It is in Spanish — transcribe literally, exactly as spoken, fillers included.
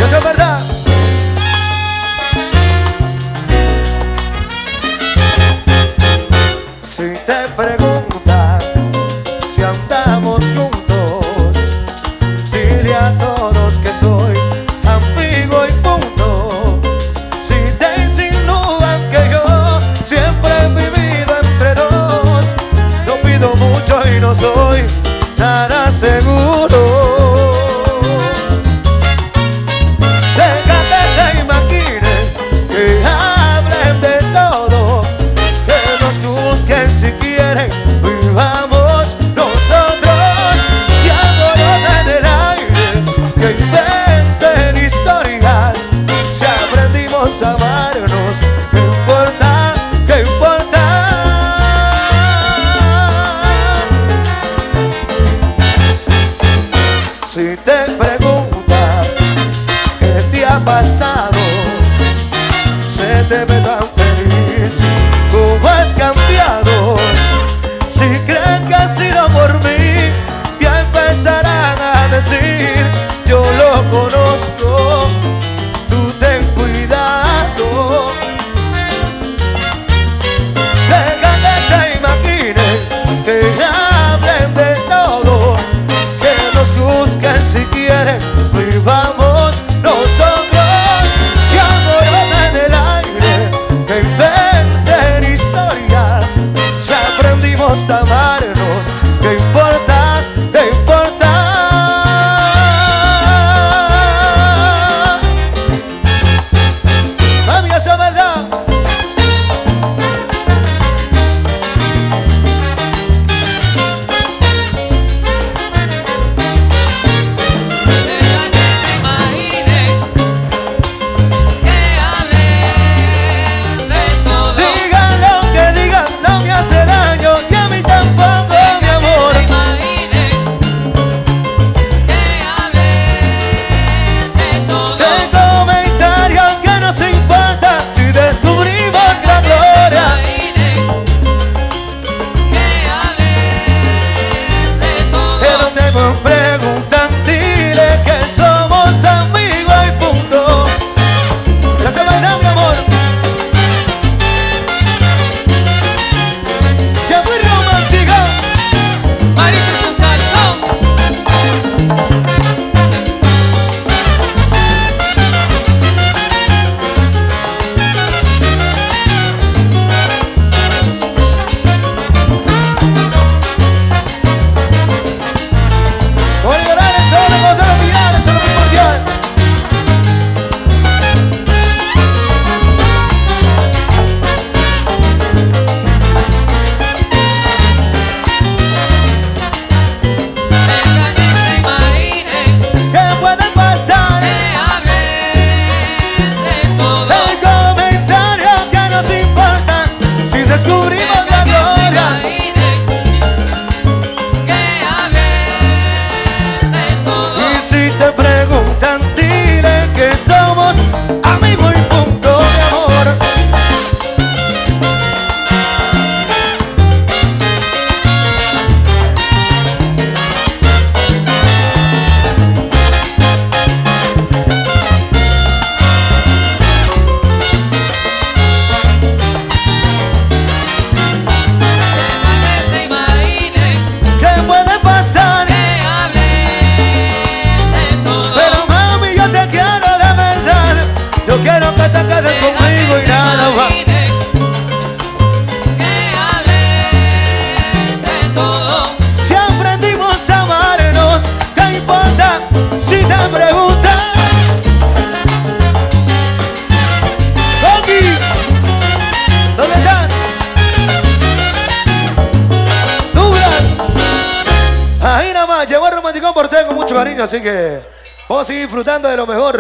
Eso es verdad. Si te preguntan si andamos juntos, dile a todos que soy amigo y punto. Si te insinúan que yo siempre he vivido entre dos, no pido mucho y no soy nada seguro. Deja que se imaginen, que hablen de todo, que nos juzguen si quieren, vivamos nosotros y alboroten el aire, que inventen historias. Si aprendimos a amarnos, ¿qué importa? ¿Qué importa? Si te preguntan qué te ha pasado, se te ve tan feliz, cómo has cambiado. Si creen que ha sido por mí, ya empezarán a decir, yo lo conozco, tú ten cuidado. Deja que se imaginen, que hablen de todo, que nos juzguen si quieren, vivamos nosotros y alboroten el aire, que inventen historias. Si aprendimos a amarnos, ¿qué importa? ¿Qué importa? Mami, eso es verdad. Digan lo que digan, no me hace daño y a mí tampoco, mi amor. El comentario que nos importa si descubrimos la gloria. Pero te preguntan, dile que somos amigos y punto. Eso es verdad, mi amor. Ya muy romántica. Marisa y su salsón. Voy a llorar, eso no puedo olvidar, eso no me importa. Deja que se imaginen, ¿Qué puede pasar? que hablen de todo. El comentario que nos importa si descubrimos la Deja que se gloria. imaginen, que hablen de todo. Y si te preguntan, dile que somos amigos y punto, mi amor. Deja que se imaginen, ¿Qué puede pasar? que hablen de todo. Pero mami, yo te quiero de verdad. Yo quiero que te quedes Deja conmigo que y se nada más. imaginen, que hablen de todo. Si aprendimos a amarnos, ¿qué importa si te preguntan? Coqui, ¿dónde estás? Douglas. Ahí nada más, llegó el romanticón porteño con mucho cariño, así que vamos a seguir disfrutando de lo mejor.